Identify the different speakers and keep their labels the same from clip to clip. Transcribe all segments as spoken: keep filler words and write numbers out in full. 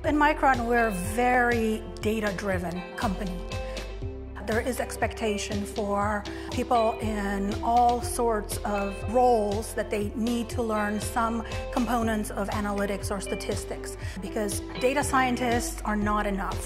Speaker 1: In Micron, we're a very data-driven company. There is expectation for people in all sorts of roles that they need to learn some components of analytics or statistics, because data scientists are not enough.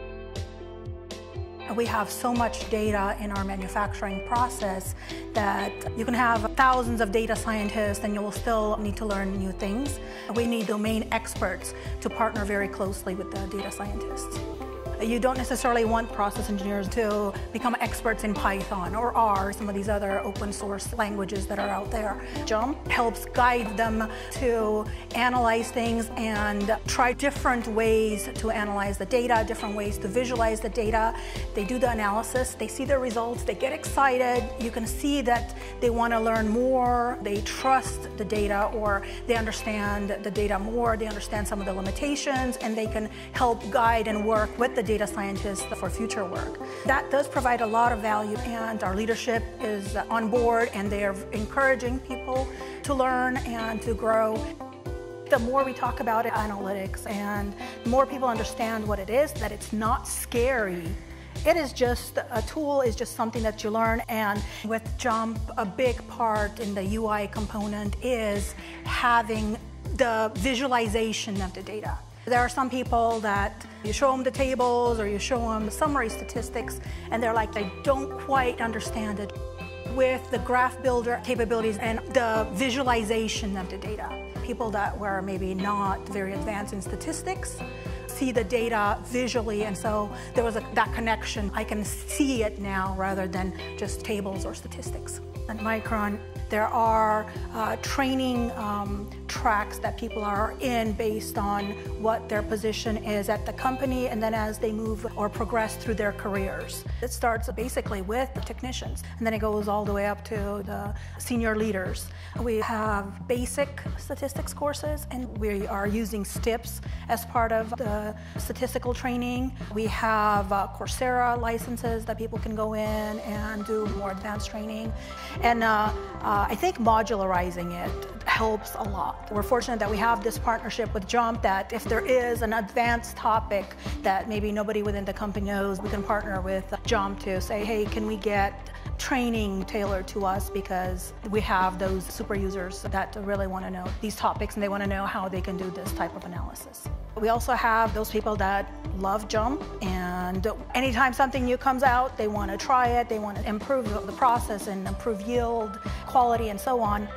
Speaker 1: We have so much data in our manufacturing process that you can have thousands of data scientists and you will still need to learn new things. We need domain experts to partner very closely with the data scientists. You don't necessarily want process engineers to become experts in Python or R, some of these other open source languages that are out there. JMP helps guide them to analyze things and try different ways to analyze the data, different ways to visualize the data. They do the analysis, they see the results, they get excited. You can see that they want to learn more, they trust the data, or they understand the data more, they understand some of the limitations, and they can help guide and work with the data scientists for future work. That does provide a lot of value, and our leadership is on board and they are encouraging people to learn and to grow. The more we talk about analytics and the more people understand what it is, that it's not scary. It is just, a tool is just something that you learn, and with JMP, a big part in the U I component is having the visualization of the data. There are some people that you show them the tables or you show them the summary statistics and they're like, they don't quite understand it. With the graph builder capabilities and the visualization of the data, people that were maybe not very advanced in statistics see the data visually, and so there was a, that connection. I can see it now rather than just tables or statistics. At Micron, there are uh, training um, tracks that people are in based on what their position is at the company, and then as they move or progress through their careers. It starts basically with the technicians, and then it goes all the way up to the senior leaders. We have basic statistics courses, and we are using STIPs as part of the statistical training. We have uh, Coursera licenses that people can go in and do more advanced training. And uh, uh, I think modularizing it helps a lot. We're fortunate that we have this partnership with JMP, that if there is an advanced topic that maybe nobody within the company knows, we can partner with JMP to say, hey, can we get training tailored to us, because we have those super users that really want to know these topics and they want to know how they can do this type of analysis. We also have those people that love JMP, and anytime something new comes out, they want to try it, they want to improve the process and improve yield, quality, and so on.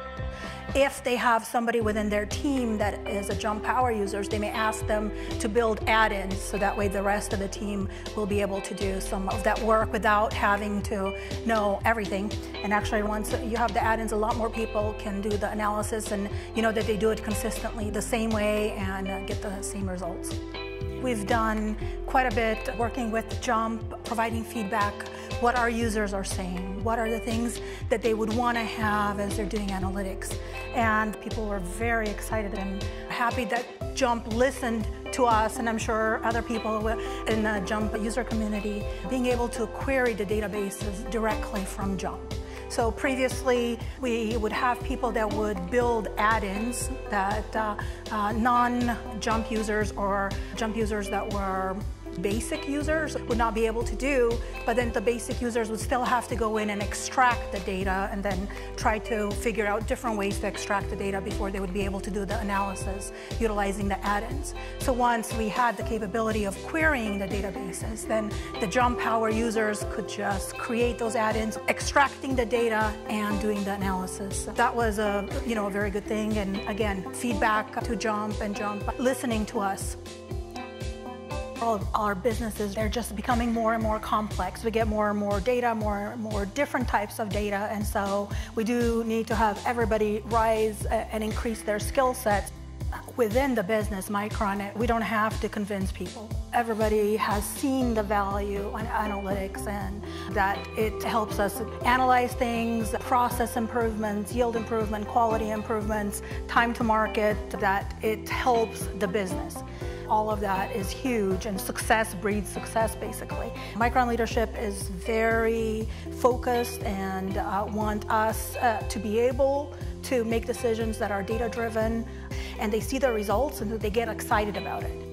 Speaker 1: If they have somebody within their team that is a JMP power users, they may ask them to build add-ins, so that way the rest of the team will be able to do some of that work without having to know everything. And actually, once you have the add-ins, a lot more people can do the analysis, and you know that they do it consistently the same way and uh, get the same results. We've done quite a bit working with JMP, providing feedback, what our users are saying, what are the things that they would want to have as they're doing analytics. And people were very excited and happy that JMP listened to us, and I'm sure other people in the JMP user community, being able to query the databases directly from JMP. So previously, we would have people that would build add-ins that uh, uh, non-JMP users or JMP users that were basic users would not be able to do, but then the basic users would still have to go in and extract the data and then try to figure out different ways to extract the data before they would be able to do the analysis utilizing the add-ins. So once we had the capability of querying the databases, then the JMP power users could just create those add-ins, extracting the data and doing the analysis. That was a, you know, a very good thing, and again, feedback to JMP and JMP listening to us. All of our businesses, they're just becoming more and more complex. We get more and more data, more and more different types of data, and so we do need to have everybody rise and increase their skill sets. Within the business, Micron, we don't have to convince people. Everybody has seen the value in analytics, and that it helps us analyze things, process improvements, yield improvement, quality improvements, time to market, that it helps the business. All of that is huge, and success breeds success, basically. Micron leadership is very focused and uh, want us uh, to be able to make decisions that are data-driven, and they see the results and they get excited about it.